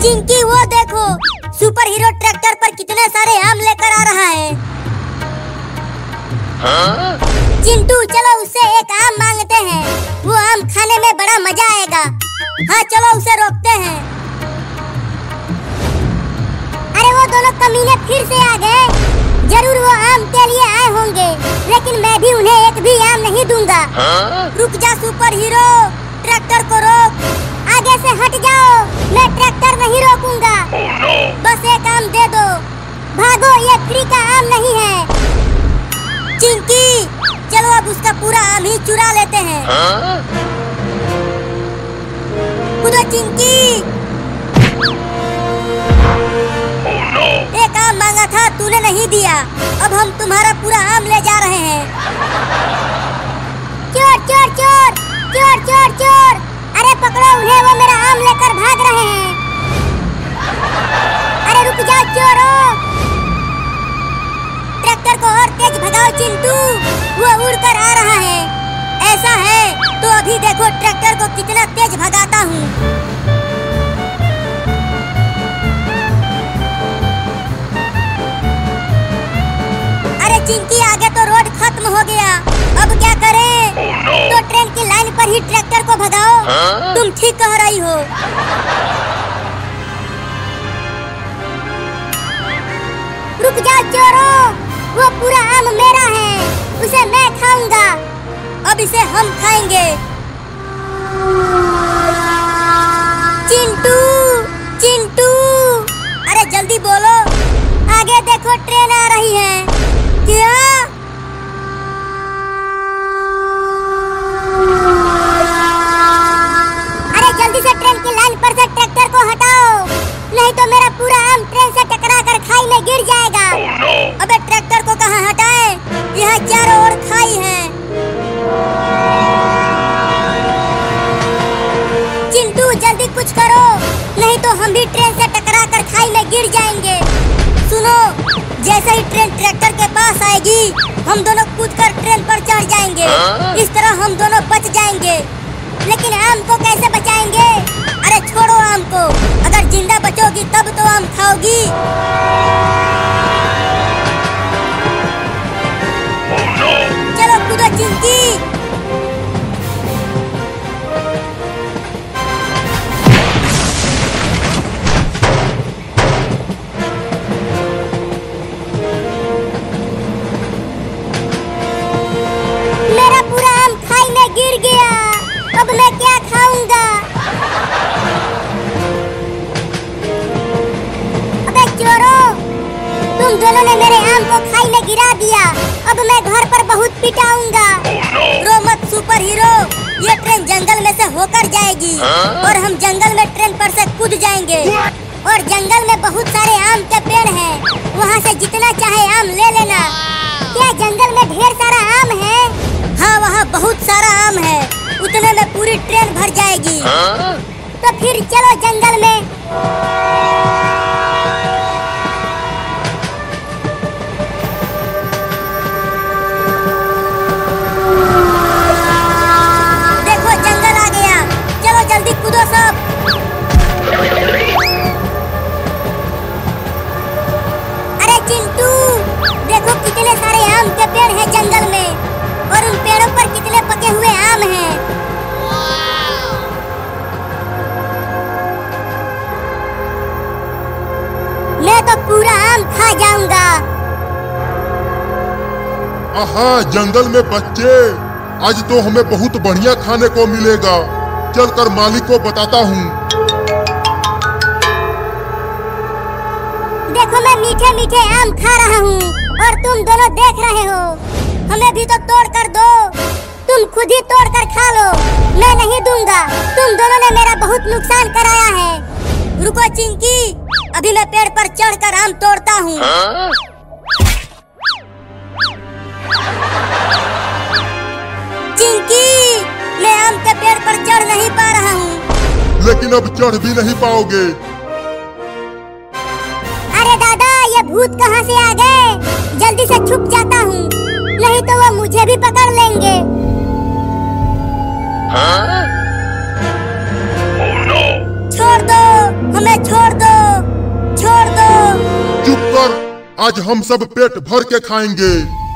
चिंकी वो देखो, super hero tractor पर कितने सारे आम लेकर आ रहा है। चिंटू चलो उससे एक आम मांगते हैं, वो आम खाने में बड़ा मजा आएगा। हाँ चलो उसे रोकते हैं। अरे वो दोनों कमीने फिर से आ गए। जरूर वो आम के लिए आए होंगे, लेकिन मैं भी उन्हें एक भी आम नहीं दूंगा। रुक जा सुपर हीरो, ट्रैक्टर को रोक। आगे से हट जाओ, मैं ट्रैक्टर नहीं रोकूंगा। बस एक आम दे दो। भागो, ये फ्री का आम नहीं है। चिंकी चलो अब उसका पूरा आम ही चुरा लेते हैं। कूदो चिंकी। एक आम मांगा था, तूने नहीं दिया। अब हम तुम्हारा पूरा आम ले जा रहे हैं। चोर चोर चोर चोर चोर चोर, अरे पकड़ो उन्हें, वो मेरा आम लेकर भाग रहे हैं। अरे रुक जाओ चोरों, ट्रैक्टर को और तेज भगाओ चिंटू, वो उड़कर आ रहा है। ऐसा है तो अभी देखो ट्रैक्टर को कितना तेज भगाता हूँ। चिंकी आगे तो रोड खत्म हो गया, अब क्या करें? तो ट्रेन की लाइन पर ही ट्रैक्टर को भगाओ। तुम ठीक कह रही हो। रुक जाओ चोरों, वो पूरा आम मेरा है, उसे मैं खाऊंगा। अब इसे हम खाएंगे। चिंटू चिंटू, अरे जल्दी बोलो, आगे देखो ट्रेन आ रही है। क्या? अरे जल्दी से ट्रेन की लाइन पर से ट्रैक्टर को हटाओ, नहीं तो मेरा पूरा आम ट्रेन से टकरा कर खाई में गिर जाएगा। अबे ट्रैक्टर को कहाँ हटाए, यहाँ चारों ओर खाई है। चिंटू जल्दी कुछ करो, नहीं तो हम भी ट्रेन से टकरा कर खाई में गिर जाएंगे। सुनो, जैसे ही ट्रेन ट्रैक्टर के पास आएगी, हम दोनों कूदकर ट्रेन पर चढ़ जाएंगे। इस तरह हम दोनों बच जाएंगे। लेकिन आम को कैसे बचाएंगे? अरे छोड़ो आम को, अगर जिंदा बचोगी तब तो आम खाओगी। चलो कूदो चिंकी। गिर गया, अब मैं क्या खाऊंगा? अबे चोरों, तुम दोनों ने मेरे आम को खाई में गिरा दिया। अब मैं घर पर बहुत पिटाऊंगा। रो मत सुपर हीरो, ये ट्रेन जंगल में से होकर जाएगी और हम जंगल में ट्रेन पर से कूद जाएंगे। और जंगल में बहुत सारे आम के पेड़ हैं, वहाँ से जितना चाहे आम ले लेना। क्या जंगल में ढेर सारा आम है? हाँ वहाँ बहुत सारा आम है, उतने में पूरी ट्रेन भर जाएगी। तो फिर चलो जंगल में। देखो जंगल आ गया, चलो जल्दी कूदो सब। अरे चिंटू देखो कितने सारे आम के पेड़ हैं जंगल में, और उन पेड़ों पर कितने पके हुए आम हैं। मैं तो पूरा आम खा जाऊंगा। आहा जंगल में बच्चे, आज तो हमें बहुत बढ़िया खाने को मिलेगा। चलकर मालिक को बताता हूँ। देखो मैं मीठे मीठे आम खा रहा हूँ और तुम दोनों देख रहे हो। हमें भी तो तोड़ कर दो, तुम खुद ही तोड़ कर खा लो, मैं नहीं दूंगा। तुम दोनों ने मेरा बहुत नुकसान कराया है। रुको चिंकी, अभी मैं पेड़ पर चढ़कर आम तोड़ता हूँ। चिंकी, मैं आम के पेड़ पर चढ़ नहीं पा रहा हूँ। लेकिन अब चढ़ भी नहीं पाओगे। अरे दादा, ये भूत कहाँ से आ गए? जल्दी से छुप जाता हूँ, नहीं तो वो मुझे भी पकड़ लेंगे। छोड़ दो, हमें छोड़ दो। आज हम सब पेट भर के खाएंगे।